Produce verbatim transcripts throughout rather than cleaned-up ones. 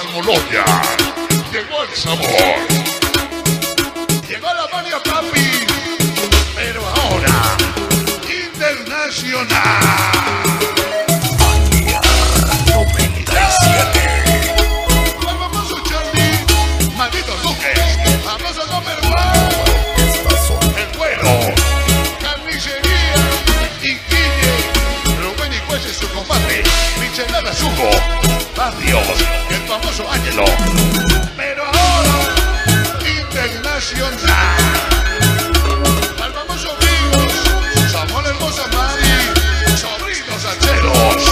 Almoloya. Llegó el sabor. Llegó la Mania Papi. Pero ahora, internacional. Mania noventa y siete. El famoso Charlie. Maldito Duque. Famoso number one. El Güero. Carnicería. Inquiñe. Rubén y Juez y su compadre. Michelada Sugo. Barrios. El famoso Ángelo. Pero ahora, internacional. Al famoso Vivos. Samuel Hermosa Mari. Sobrinos Salceros.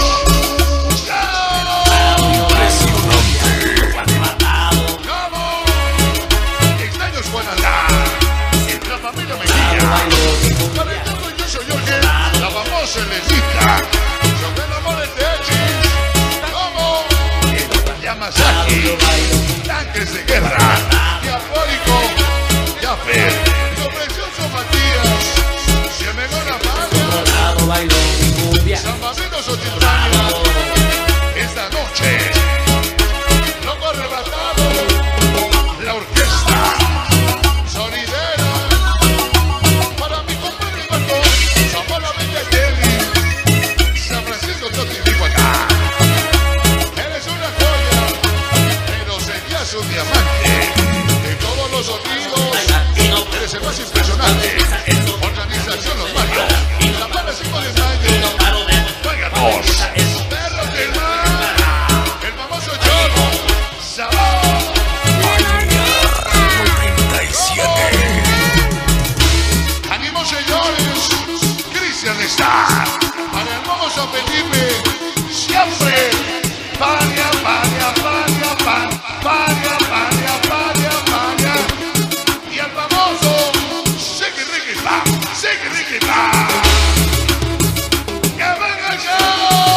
¡Vamos! Extraños Juanalá. La familia Mejía. Para el todo yo soy Jorge. La famosa Elenita. Sobre el amor de H. ¿Cómo? Yamazaki. Tanques de guerra. Diabólico. Jaffer. Lo precioso Matías. Se me gana Mania. San Babinos Ochiltraño. Esta noche. Loco arrebatado. La orquesta. Sonidera. Para mi compadre Marco. Zamora Villa Kelly. San Francisco Totihuacán. Eres una joya. Pero serías un diamante. De todos los sonidos. Eres el más impresionante. Organización Los Mario. La Para cinco de mayo. Jueganos. Perros del mar. El famoso Chorro. Sabor. Mania noventa y siete. ¡Ánimo, señores! Cristian está. Para el vamos a pedirle siempre. Pania, pania, pania, pan. Pania, pania, pania, pania. Y el famoso Seque Ricky Pa. Seque Ricky Pa. ¡Que venga el show!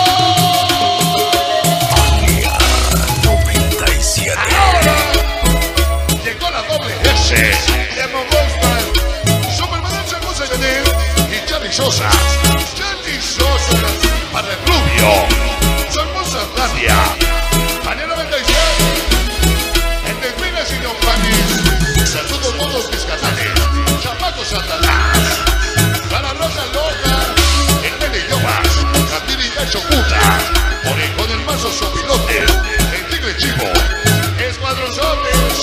Mania noventa y siete. Ahora llegó la doble S. Demo Wolfman. Superman Hermosa Yanel. Y Charlie Sosa. Charlie Sosa. Para el Rubio. Su hermosa Tania. Mania noventa y siete. Entre Minas y Neopanis. Saludos todos mis canales. Chamaco Satanás. Para Rosa Loca. El Nene Yobas. Cantini Cacho Puta. Orejón el Mazo Sopilotes. El Tigre Chivo. Escuadronzotes.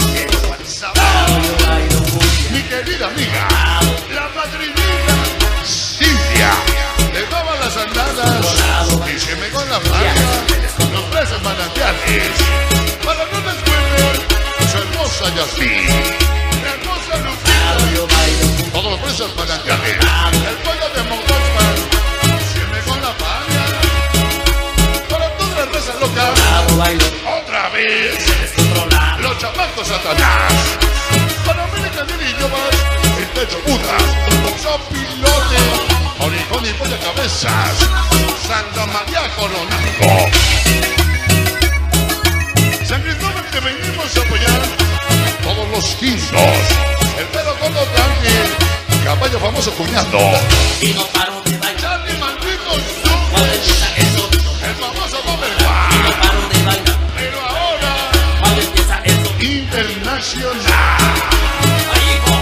Mi querida amiga. La madrinita. Cintia. Le daban las andadas. Y se me con la playa. Los presos manantiales. Para no descubrir. Su hermosa Yasmin. La hermosa Lucía. Todos los presos manantiales. El pollo de Montosman. Se me con la playa. Para toda la raza loca. Otra vez. Los chamacos Satanás. Para mí le cambié y yo más. El pecho puta. Son pilotes. Orejón y pollo cabezas. Santa María Coronado. San Cristóbal que venimos a apoyar. Todos los quintos. El pedo todo tanque. Caballo famoso cuñado. Y no paro de bailar. Charlie maldito Cuando empieza el sonido, el famoso Bomber y no paro de bailar. Pero ahora Cuando empieza el sonido, internacional. ahí va.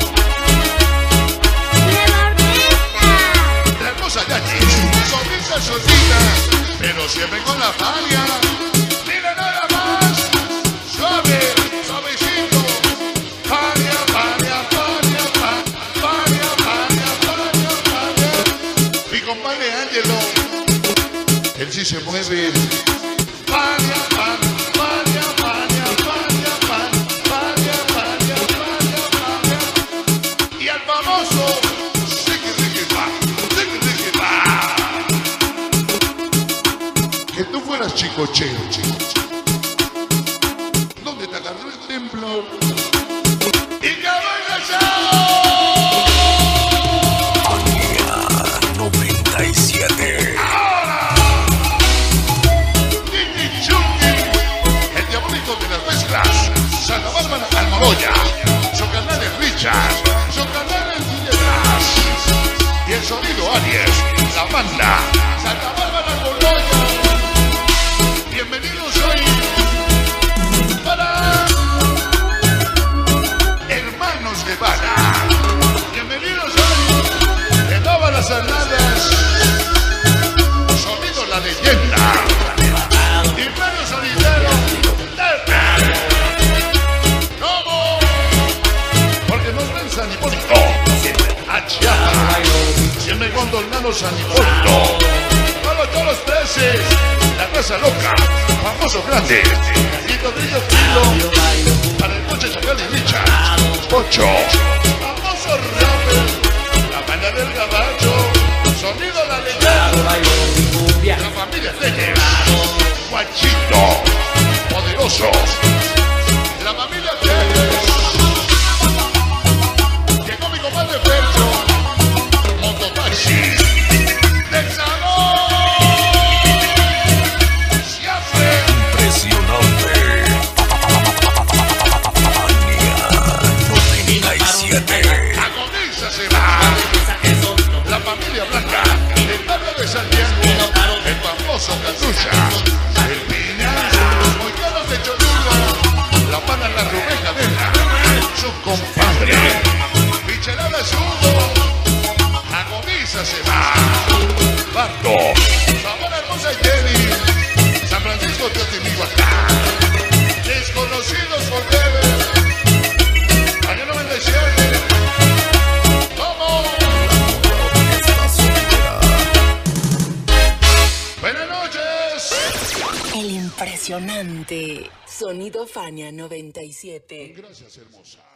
La hermosa Yachi, solita, solita, pero siempre con la familia. Mira nada más, suave, suavecito. Familia, familia, familia, familia, familia, familia, familia. Mi compadre Ángelo, él sí se mueve. Familia, familia, familia, familia, familia, familia, familia, familia, familia. Y al famoso Ricky Ricky Pa, Ricky Ricky Pa. Que tú fueras chicochero, chico. ¿Dónde te agarró el templo? ¡Y que venga el show! Mania noventa y siete. ¡Ahora! Nicky Chunky, el diablito de las mezclas. Santa Bárbara Almoloya. Su canal es Richard. Su canal es Villegas. Y el sonido Aries. La banda. Santa Bárbara Almoloya. Bienvenidos hoy Tijuana. Bienvenidos hoy de todas las andadas. Sonido La Leyenda. Y Pedro Solidero. ¿Cómo? Porque nos ven San Hipólito. A Chiapas. Siempre con Dornano San Hipólito. Con los todos los treces. La Raza Loca. Famoso Grande. Y Todrillo Filo. Para el coche Chacal y Richard. Ocho. Famoso Rapper. La banda del Gabacho. Sonido La Leyenda. La familia Telles. Guachito. Poderoso. La familia Telles. Llegó mi compadre Fercho. Mototaxi. Del Salón. Siempre. Impresionante. noventa y siete. Agoniza se va. La familia Blanca. El barrio de Santiago. El famoso Catucha. El Piñas. Los moicanos de Cholula. La pana en la Rubén Cadena. Su compadre. Michelada es Hugo. Agoniza se va. Barto. Sabana Hermosa y Jenny. San Francisco Teotihuacán. Desconocidos forever. Año noventa y siete. ¿Cómo? Buenas noches. El impresionante Sonido Fania noventa y siete. Gracias, hermosa.